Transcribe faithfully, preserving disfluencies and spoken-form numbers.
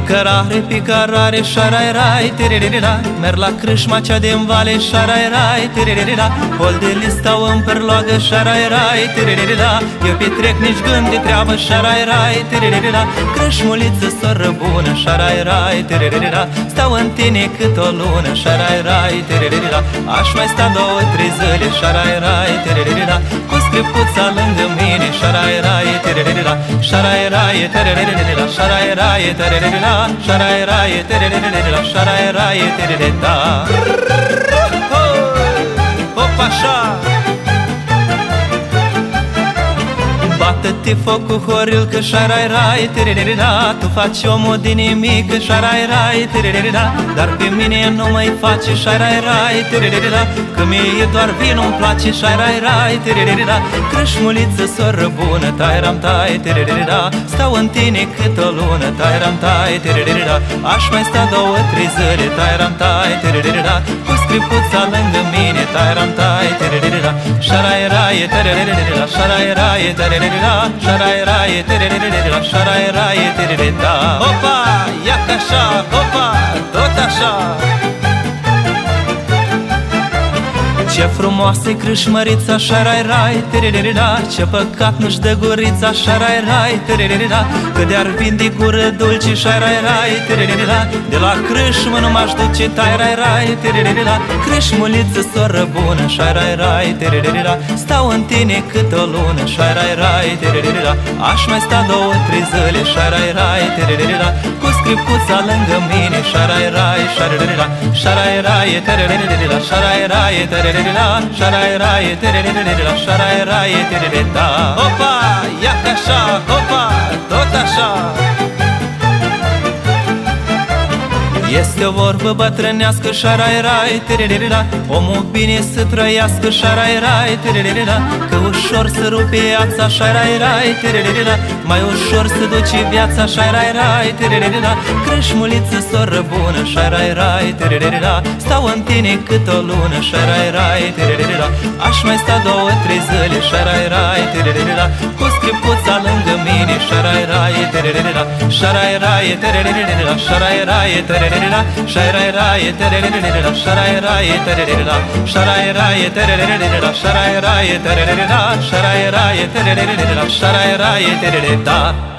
Picărare, picarare, șarai-rai, tiririria. Merg la crâșma cea din vale, șarai-rai, tiririria. Hol de listau în perloagă, șarai-rai, tiririria. Eu petrec nici gând de treabă, șarai-rai, tiririria. Crâșmuliță, soră bună, șarai-rai, tiririria. Stau în tine cât o lună, șarai-rai, tiririria. Aș mai sta două, trei zile, șarai-rai, tiririria. Cu scripuța lângă mine, șarai-rai, tiririria. Șarai-rai, tiririria, șarai-rai, tiririria. Șarai-rai, tiririria, șarai-rai, tiririria. Hop, așa! Bată-te foc cu horil, că șarai-rai, tiririria. Tu faci omul din nimic, că șarai-rai, tiririria. Dar pe mine nu mai face șarai-rai, tiririria. Că mie doar vinul-mi place, șarai-rai, tiririria. Crâșmuliță, soră bună, tai-ram-tai, tiririria. Stau în tine cât o lună, tai-ram-tai, tiririria. Aș mai sta două, trei zile, tai-ram-tai, tiririria. Cu scripuța lângă mine, tai-ram-tai, tiririria. Șarai-rai, tiririria, șarai-rai, tiririria. Șarai-rai, tiririria, șarai-rai, tiririria. Opa, ia ca așa, opa, tot așa. Ce frumoasă-i crâșmărița, șarai-rai, tiririria. Ce păcat nu-și dă gurița, șarai-rai, tiririria. Că de-ar vinde gură dulce, șarai-rai, tiririria. De la crâșmă nu m-aș duce, tai-rai-rai, tiririria. Crâșmuliță, soră bună, șarai-rai, tiririria. Stau în tine cât o lună, șarai-rai, tiririria. Aș mai sta două, trei zile, șarai-rai, tiririria. Cu scripuța lângă mine, șarai-rai, șarai-rai, șarai-rai, tiririria, șarai-rai, tiririria. Șarai-rai, tiririria, șarai-rai, tiririria. Opa, ia ca așa, opa, tot așa. Este o vorbă bătrânească, șarai-rai, tiririria. Omul bine să trăiască, șarai-rai, tiririria. Că ușor să rupe viața, șarai-rai, tiririria. Mai ușor să duce viața, șarai-rai, tiririria. Crâșmuliță, soră bună, șarai-rai, tiririria. Stau în tine cât o lună, șarai-rai, tiririria. Aș mai sta două, trei zile, șarai-rai, tiririria. Cu scripuța lângă mine, șarai-rai, tiririria. Șarai-rai, tiririria, șarai-rai, tiririria. Șarai-rai, tiririria, șarai-rai, tiririria. Șarai-rai, tiririria, șarai-rai, tiririria. Șarai-rai, tiririria, șarai-rai, tiririria.